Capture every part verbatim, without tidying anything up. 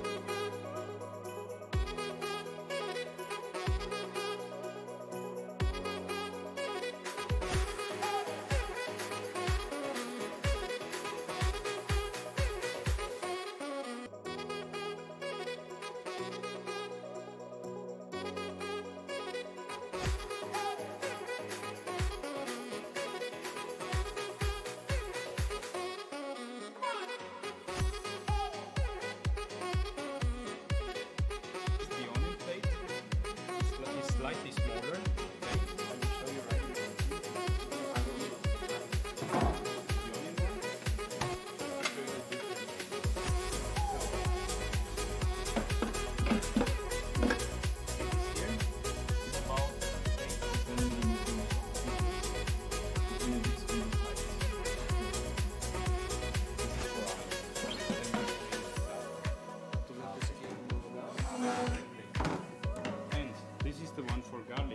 Slightly smaller. Okay, I will show you right here. The onion one. I'll show you the difference. Here is about eight to ten millimeters between these two sides. And this is the one for garlic.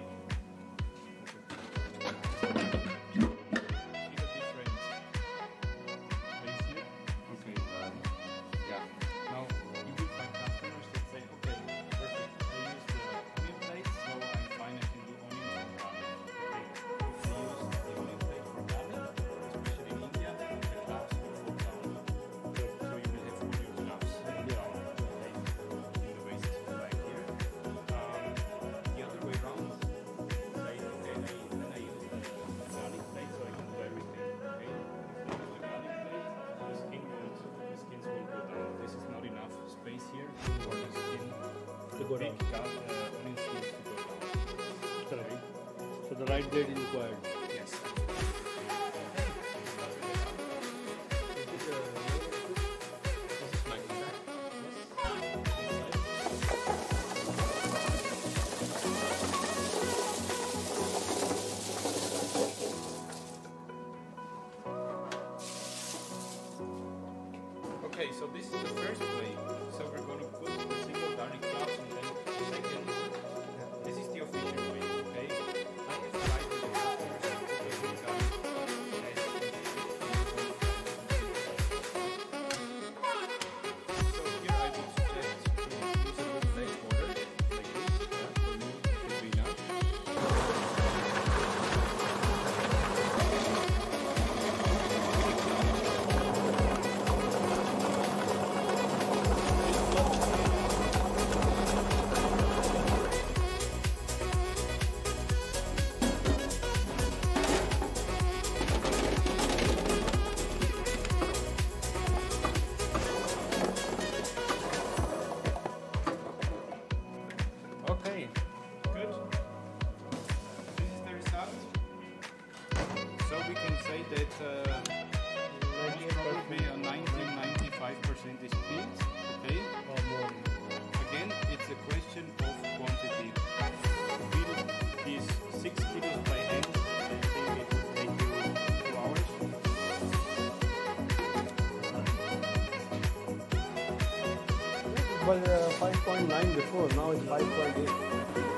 See the difference? Place here? Okay. Yeah. Now you will find customers that say, okay, perfect. I use the onion plate, so I'm fine. I can do onion and garlic. Okay. If they use the onion plate for garlic, especially in India, the gloves will fall down. So you will have all your gloves down. Okay. In the waist back here. The other way around, say, okay, I, then I use the garlic plate so I can do everything, okay? If I use the garlic plate, the skin won't, the skins will go down. This is not enough space here for the skin, for To the go big down. gar uh, onion skins to go down. Correct. So the right blade is required. Yes. This is my design. Okay, so this is the first way. So we're going to put the single garlic cloves and then the second. This is the official way, okay? I have tried with the customers to put the whole garlic as So here I would suggest to use a good flash border like this. Yeah, for me it will be enough. Okay, good. This is the result. So we can say that uh, most probably a ninety to ninety-five percent is peeled. Okay. Or more. Again, it's a question of quantity. To peel these six kilos by hand, I think it would take you two hours. It was uh, five point nine before, now it's five point eight.